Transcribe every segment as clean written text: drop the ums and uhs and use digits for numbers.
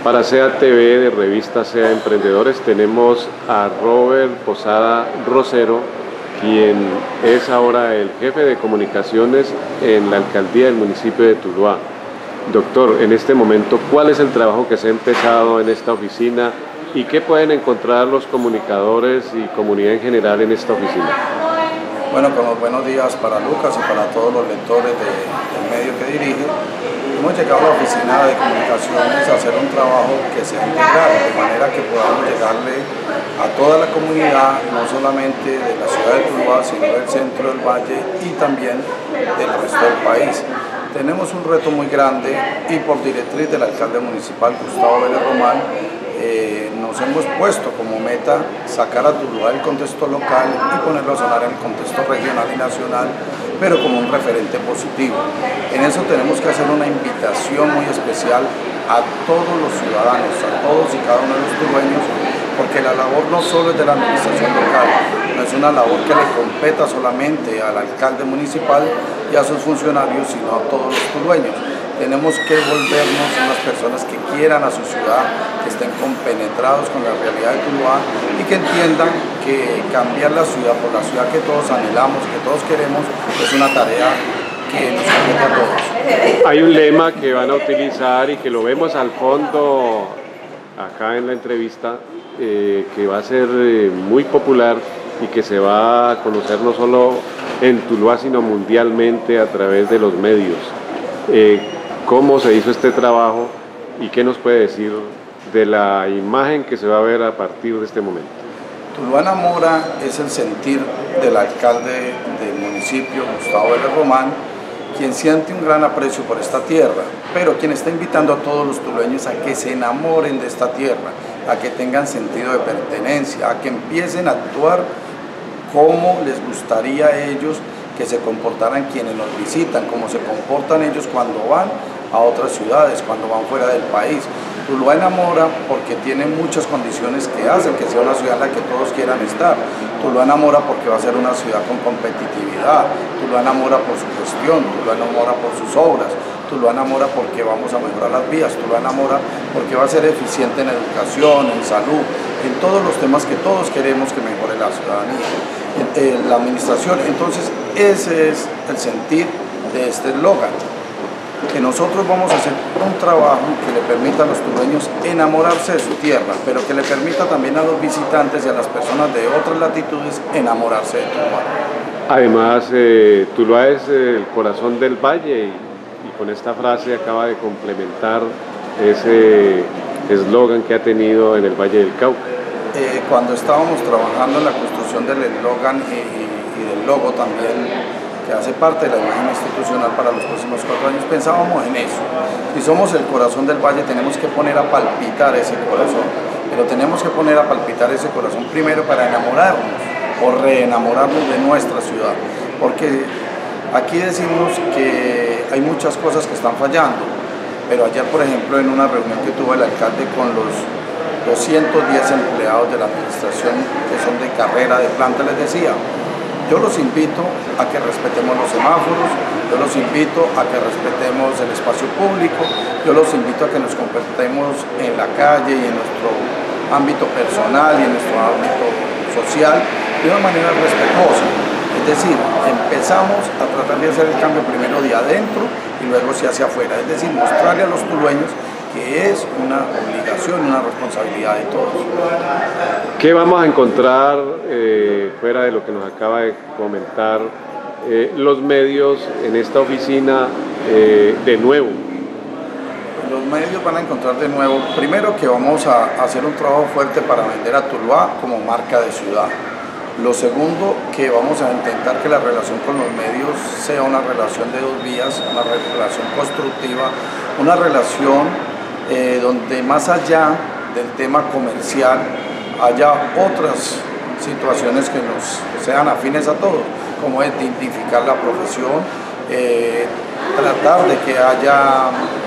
Para SEA TV de Revista SEA Emprendedores tenemos a Robert Posada Rosero, quien es ahora el jefe de comunicaciones en la alcaldía del municipio de Tuluá. Doctor, en este momento, ¿cuál es el trabajo que se ha empezado en esta oficina y qué pueden encontrar los comunicadores y comunidad en general en esta oficina? Bueno, como buenos días para Lucas y para todos los lectores del medio que dirige. Hemos llegado a la oficina de comunicaciones a hacer un trabajo que sea integral, de manera que podamos llegarle a toda la comunidad, no solamente de la ciudad de Tuluá, sino del centro del valle y también del resto del país. Tenemos un reto muy grande y por directriz del alcalde municipal, Gustavo Vélez Román, nos hemos puesto como meta sacar a Tuluá del contexto local y ponerlo a sonar en el contexto regional y nacional, pero como un referente positivo. En eso tenemos que hacer una invitación muy especial a todos los ciudadanos, a todos y cada uno de los tulueños, porque la labor no solo es de la administración local, no es una labor que le competa solamente al alcalde municipal y a sus funcionarios, sino a todos los tulueños. Tenemos que volvernos unas personas que quieran a su ciudad, que estén compenetrados con la realidad de Tuluá y que entiendan que cambiar la ciudad por la ciudad que todos anhelamos, que todos queremos, es una tarea que nos compete a todos. Hay un lema que van a utilizar y que lo vemos al fondo acá en la entrevista, que va a ser muy popular y que se va a conocer no solo en Tuluá, sino mundialmente a través de los medios. ¿Cómo se hizo este trabajo y qué nos puede decir de la imagen que se va a ver a partir de este momento? Tuluá enamora es el sentir del alcalde del municipio, Gustavo Vélez Román, quien siente un gran aprecio por esta tierra, pero quien está invitando a todos los tulueños a que se enamoren de esta tierra, a que tengan sentido de pertenencia, a que empiecen a actuar como les gustaría a ellos que se comportaran quienes nos visitan, como se comportan ellos cuando van a otras ciudades, cuando van fuera del país. Tuluá enamora porque tiene muchas condiciones que hacen que sea una ciudad en la que todos quieran estar. Tuluá enamora porque va a ser una ciudad con competitividad. Tuluá enamora por su gestión, Tuluá enamora por sus obras, Tuluá enamora porque vamos a mejorar las vías, Tuluá enamora porque va a ser eficiente en educación, en salud, en todos los temas que todos queremos que mejore la ciudadanía, la administración. Entonces ese es el sentir de este eslogan, que nosotros vamos a hacer un trabajo que le permita a los tulueños enamorarse de su tierra, pero que le permita también a los visitantes y a las personas de otras latitudes enamorarse de Tuluá. Además, Tuluá es el corazón del valle y con esta frase acaba de complementar ese eslogan que ha tenido en el Valle del Cauca. Cuando estábamos trabajando en la construcción del eslogan y del logo también, que hace parte de la imagen institucional para los próximos 4 años, pensábamos en eso. Si somos el corazón del valle, tenemos que poner a palpitar ese corazón, pero tenemos que poner a palpitar ese corazón primero para enamorarnos o reenamorarnos de nuestra ciudad, porque aquí decimos que hay muchas cosas que están fallando, pero ayer, por ejemplo, en una reunión que tuvo el alcalde con los 210 empleados de la administración que son de carrera, de planta, les decía: yo los invito a que respetemos los semáforos, yo los invito a que respetemos el espacio público, yo los invito a que nos comportemos en la calle y en nuestro ámbito personal y en nuestro ámbito social de una manera respetuosa. Es decir, empezamos a tratar de hacer el cambio primero de adentro y luego hacia afuera. Es decir, mostrarle a los tulueños que es una obligación, una responsabilidad de todos. ¿Qué vamos a encontrar fuera de lo que nos acaba de comentar los medios en esta oficina de nuevo? Los medios van a encontrar de nuevo, primero, que vamos a hacer un trabajo fuerte para vender a Tuluá como marca de ciudad. Lo segundo, que vamos a intentar que la relación con los medios sea una relación de dos vías, una relación constructiva, una relación donde más allá del tema comercial haya otras situaciones que nos sean afines a todos, como identificar la profesión, tratar de que haya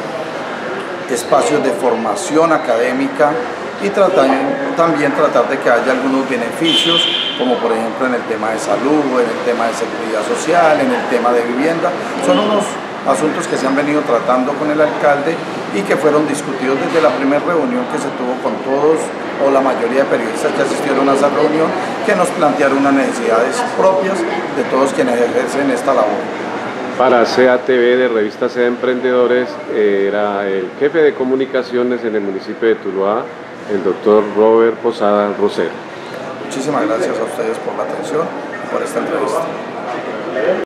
espacios de formación académica y también tratar de que haya algunos beneficios, como por ejemplo en el tema de salud, en el tema de seguridad social, en el tema de vivienda. Son unos asuntos que se han venido tratando con el alcalde y que fueron discutidos desde la primera reunión que se tuvo con todos o la mayoría de periodistas que asistieron a esa reunión, que nos plantearon unas necesidades propias de todos quienes ejercen esta labor. Para CATV de Revista CEDA Emprendedores era el jefe de comunicaciones en el municipio de Tuluá, el doctor Robert Posada Rosero. Muchísimas gracias a ustedes por la atención y por esta entrevista.